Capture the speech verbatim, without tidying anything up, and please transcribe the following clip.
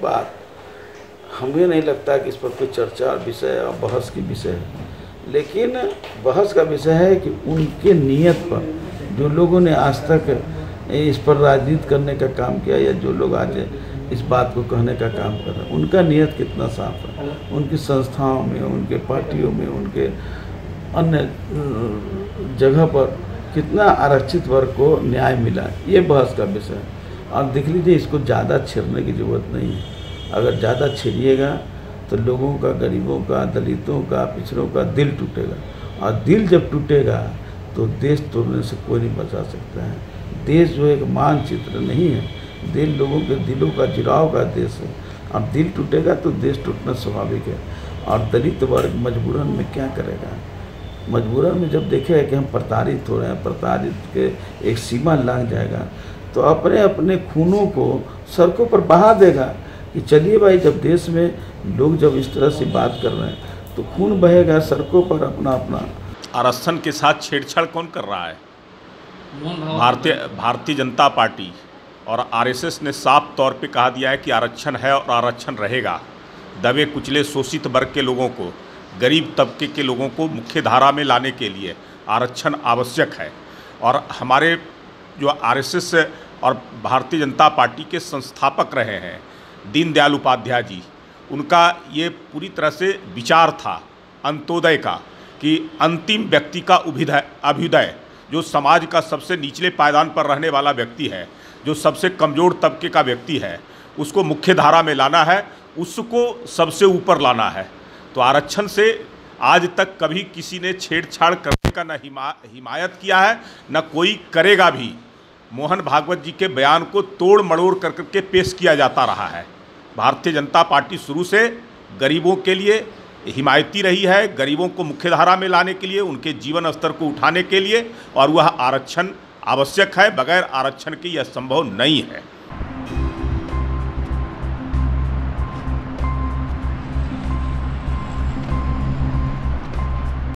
बात हमें नहीं लगता कि इस पर कोई चर्चा विषय और बहस की विषय है, लेकिन बहस का विषय है कि उनके नियत पर जो लोगों ने आज तक इस पर राजनीति करने का काम किया या जो लोग आज इस बात को कहने का काम कर रहे हैं, उनका नियत कितना साफ है, उनकी संस्थाओं में, उनके पार्टियों में, उनके अन्य जगह पर कितना आरक्षित वर्ग को न्याय मिला, ये बहस का विषय है। और देख लीजिए, इसको ज़्यादा छेड़ने की ज़रूरत नहीं है। अगर ज़्यादा छेड़िएगा तो लोगों का, गरीबों का, दलितों का, पिछड़ों का दिल टूटेगा, और दिल जब टूटेगा तो देश तोड़ने से कोई नहीं बचा सकता है। देश जो एक मानचित्र नहीं है, दिल लोगों के दिलों का जुड़ाव का देश है, और दिल टूटेगा तो देश टूटना स्वाभाविक है। और दलित वर्ग मजबूरन में क्या करेगा? मजबूरन में जब देखेगा कि हम प्रताड़ित हो रहे हैं, प्रताड़ित के एक सीमा लग जाएगा, तो अपने अपने खूनों को सड़कों पर बहा देगा कि चलिए भाई, जब देश में लोग जब इस तरह से बात कर रहे हैं तो खून बहेगा सड़कों पर अपना अपना। आरक्षण के साथ छेड़छाड़ कौन कर रहा है? भारतीय भारतीय जनता पार्टी और आरएसएस ने साफ तौर पे कहा दिया है कि आरक्षण है और आरक्षण रहेगा। दबे कुचले शोषित वर्ग के लोगों को, गरीब तबके के लोगों को मुख्य धारा में लाने के लिए आरक्षण आवश्यक है। और हमारे जो आरएसएस और भारतीय जनता पार्टी के संस्थापक रहे हैं दीनदयाल उपाध्याय जी, उनका ये पूरी तरह से विचार था अंत्योदय का, कि अंतिम व्यक्ति का अभ्युदय अभ्युदय जो समाज का सबसे निचले पायदान पर रहने वाला व्यक्ति है, जो सबसे कमज़ोर तबके का व्यक्ति है, उसको मुख्य धारा में लाना है, उसको सबसे ऊपर लाना है। तो आरक्षण से आज तक कभी किसी ने छेड़छाड़ करने का न हिमा हिमायत किया है, न कोई करेगा भी। मोहन भागवत जी के बयान को तोड़ मड़ोड़ कर करके पेश किया जाता रहा है। भारतीय जनता पार्टी शुरू से गरीबों के लिए हिमायती रही है, गरीबों को मुख्यधारा में लाने के लिए, उनके जीवन स्तर को उठाने के लिए, और वह आरक्षण आवश्यक है। बगैर आरक्षण के यह संभव नहीं है।